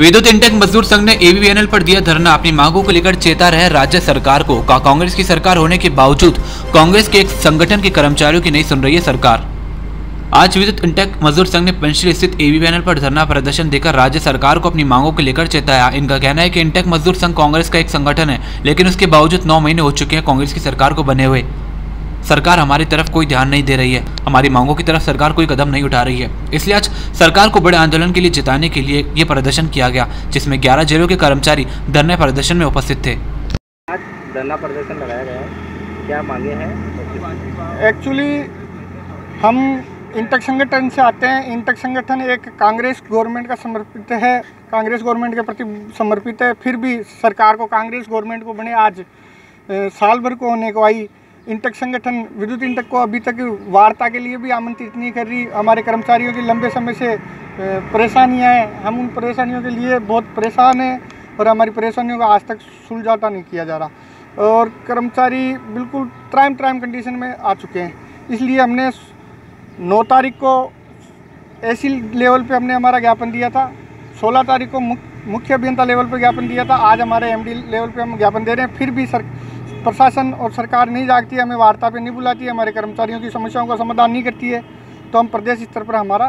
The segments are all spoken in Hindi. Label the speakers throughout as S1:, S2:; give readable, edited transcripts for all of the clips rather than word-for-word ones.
S1: विद्युत इंटेक मजदूर संघ ने एबीवीएनएल पर दिया धरना। अपनी मांगों को लेकर चेता रहे राज्य सरकार को। कांग्रेस की सरकार होने के बावजूद कांग्रेस के एक संगठन के कर्मचारियों की नहीं सुन रही है सरकार। आज विद्युत इंटेक मजदूर संघ ने पंचशील स्थित एबीवीएनएल पर धरना प्रदर्शन देकर राज्य सरकार को अपनी मांगों को लेकर चेताया। इनका कहना है कि इंटेक मजदूर संघ कांग्रेस का एक संगठन है, लेकिन उसके बावजूद 9 महीने हो चुके हैं कांग्रेस की सरकार को बने हुए। सरकार हमारी तरफ कोई ध्यान नहीं दे रही है, हमारी मांगों की तरफ सरकार कोई कदम नहीं उठा रही है। इसलिए आज सरकार को बड़े आंदोलन के लिए जिताने के लिए ये प्रदर्शन किया गया, जिसमें 11 जेलों के कर्मचारी धरने प्रदर्शन में उपस्थित थे।
S2: आज धरना प्रदर्शन लगाया गया है, क्या मांगे हैं?
S3: एक्चुअली हम इंटेक संगठन से आते हैं। इंटेक संगठन एक कांग्रेस गवर्नमेंट का समर्पित है, कांग्रेस गवर्नमेंट के प्रति समर्पित है। फिर भी सरकार को, कांग्रेस गवर्नमेंट को बने आज साल भर को होने को आई। इंटेक संगठन विद्युत इंटेक को अभी तक वार्ता के लिए भी आमंत्रित नहीं कर रही। हमारे कर्मचारियों की लंबे समय से परेशानियां हैं, हम उन परेशानियों के लिए बहुत परेशान हैं और हमारी परेशानियों का आज तक सुलझाता नहीं किया जा रहा और कर्मचारी बिल्कुल ट्राइम कंडीशन में आ चुके हैं। इसलिए हमने 9 तारीख को एसी लेवल पे हमने हमारा ज्ञापन दिया था, 16 तारीख को मुख्य अभियंता लेवल पर ज्ञापन दिया था, आज हमारे एमडी लेवल पे हम ज्ञापन दे रहे हैं। फिर भी प्रशासन और सरकार नहीं जागती है, हमें वार्ता पे नहीं बुलाती है, हमारे कर्मचारियों की समस्याओं का समाधान नहीं करती है। तो हम प्रदेश स्तर पर हमारा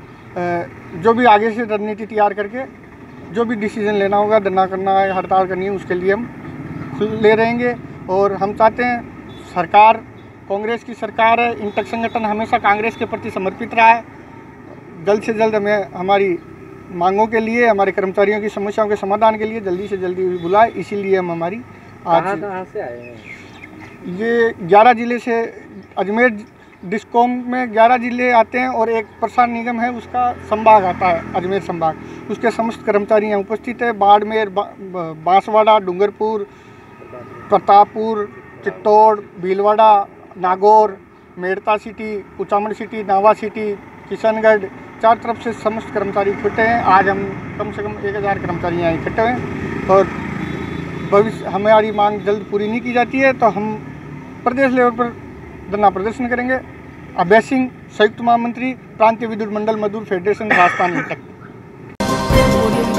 S3: जो भी आगे से रणनीति तैयार करके जो भी डिसीजन लेना होगा, धरना करना है, हड़ताल करनी है, उसके लिए हम ले रहेंगे। और हम चाहते हैं सरकार कांग्रेस की सरकार है, इंटेक संगठन हमेशा कांग्रेस के प्रति समर्पित रहा है। जल्द से जल्द हमें हमारी मांगों के लिए, हमारे कर्मचारियों की समस्याओं के समाधान के लिए जल्दी से जल्दी बुलाए। इसीलिए हम हमारी
S2: कहाँ से आए हैं?
S3: ये 11 ज़िले से, अजमेर डिस्कॉम में 11 ज़िले आते हैं और एक प्रसार निगम है, उसका संभाग आता है अजमेर संभाग, उसके समस्त कर्मचारी यहाँ उपस्थित है। Barmer, Banswara, Dungarpur, Pratappur, Chittor, Bhilwara, Nagaur, Merta city, Kuchaman city, Nawa city, Kishangarh, 4 तरफ से समस्त कर्मचारी इकट्ठे हैं। आज हम कम से कम 1000 कर्मचारी यहाँ इकट्ठे हैं और भविष्य हमारी मांग जल्द पूरी नहीं की जाती है तो हम प्रदेश लेवल पर धरना प्रदर्शन करेंगे। अभय सिंह, संयुक्त महामंत्री, प्रांतीय विद्युत मंडल मजदूर फेडरेशन राजस्थान तक।